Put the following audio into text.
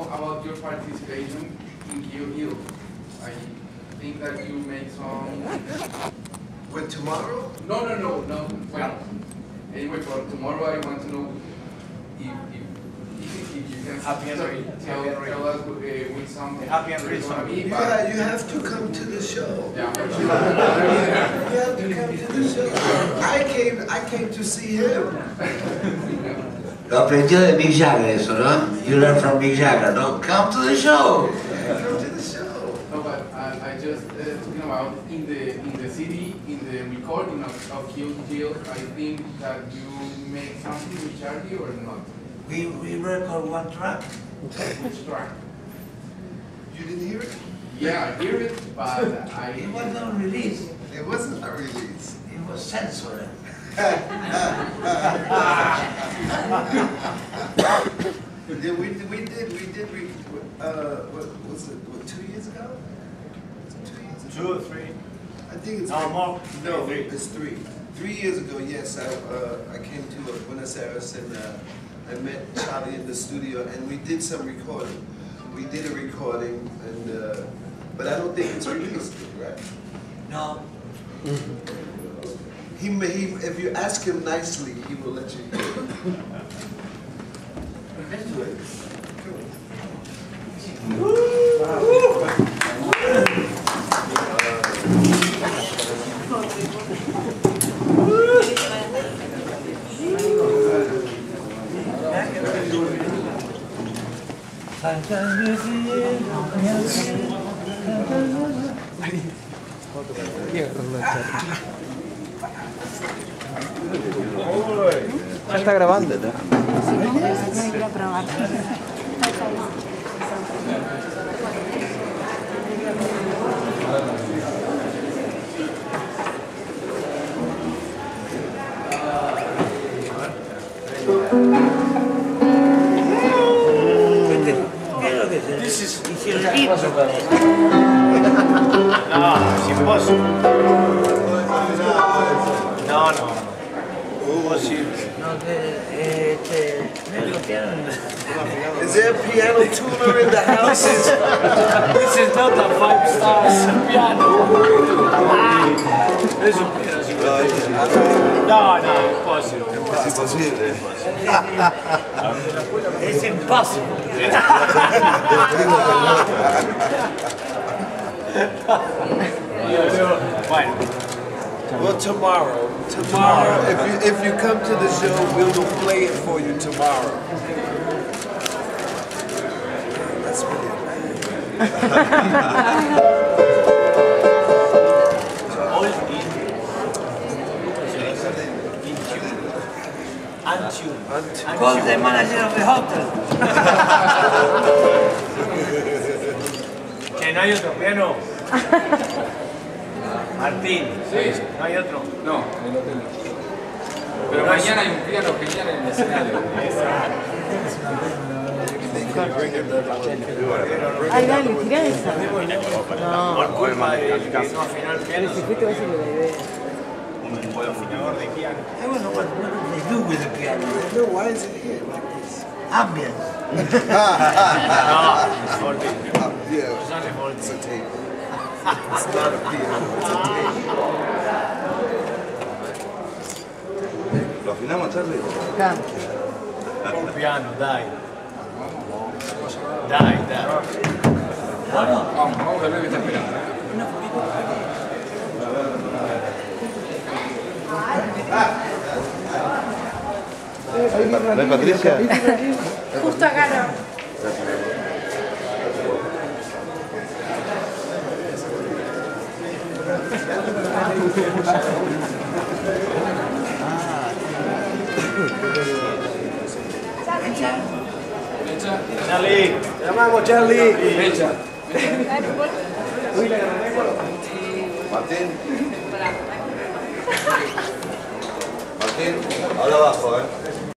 about your participation in Kill Hill. I think that you made some... With tomorrow? No. Well, anyway, for tomorrow I want to know if you can tell us with some... Happy and real song. Yeah, you have to come to the show. Yeah. You have to come to the show. I came to see him. Lo aprendió de Mick Jagger eso, ¿no? You learn from Mick Jagger, ¿no? Come to the show. Come to the show. No, but I just talking about in the CD, in the recording of Kill Hill, I think that you make something with Charlie or not? We record one track. Which track? You didn't hear it? Yeah, I hear it, but It was not released. It wasn't a release. It was censored. Yeah, we did. What was it? What, 2 years ago? Was it 2 years ago? 2 or 3. I think it's No, more. No, Three. it's 3. 3 years ago, yes. I came to Buenos Aires and I met Charlie in the studio and we did some recording. We did a recording, and but I don't think it's released, right? No. He if you ask him nicely, he will let you hear it. Let's do it. Ya está grabando. Quiero probar. This is No, it's impossible. No. Impossible. Is there a piano tuner in the house? This is not a 5-star piano. Es un piano. No, impossible. Es imposible. It's impossible. Bueno. Well, tomorrow, if you come to the show, we will play it for you tomorrow. That's Call the manager of the hotel. Que no hay otro piano. Martín, Sí. ¿no hay otro? No, ahí lo tengo. Pero mañana hay un piano genial en el escenario. Ay, dale, tirá esa. Por culpa de que no afinó el piano. Si fuiste vas a ir la idea. Un buen afinador de piano. I don't know what they do with the piano. No, why is it here like this? Ambience. No, Volpi. Yeah, Son de Volpi. it's a tape. It's not a piano, it's a tape. ¿Lo afinamos, Charlie? Acá. Un piano, dai. Dai. Vamos a ver qué está esperando. ¿No es Patricia? Justo acá no. Charlie. Te llamamos, Charlie. Fecha. Martín, habla abajo,